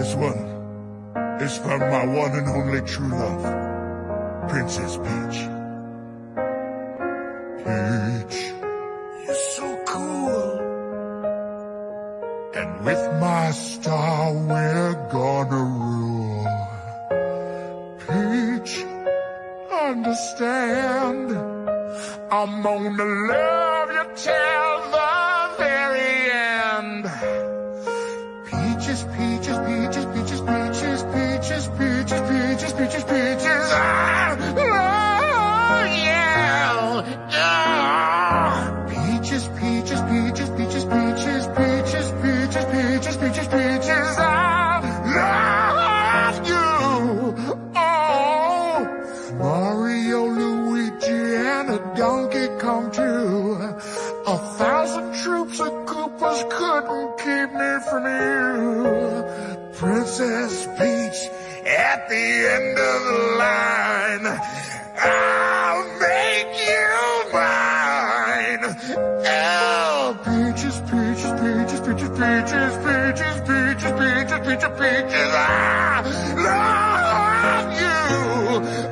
This one is from my one and only true love, Princess Peach. Peach, you're so cool. And with my star we're gonna rule. Peach, understand, I'm gonna love you till the very end. Peaches, peaches, peaches, peaches, peaches, peaches, peaches, peaches, peaches, peaches, I love you. Peaches, peaches, peaches, peaches, peaches, peaches, peaches, peaches, peaches, peaches, I love you. Oh, Mario, Luigi, and a Donkey Kong too. 1,000 troops of Koopas couldn't keep me from you. Princess Peach, at the end of the line, I'll make you mine. Oh, peaches, peaches, peaches, peaches, peaches, peaches, peaches, peaches, peaches, peaches, I love you.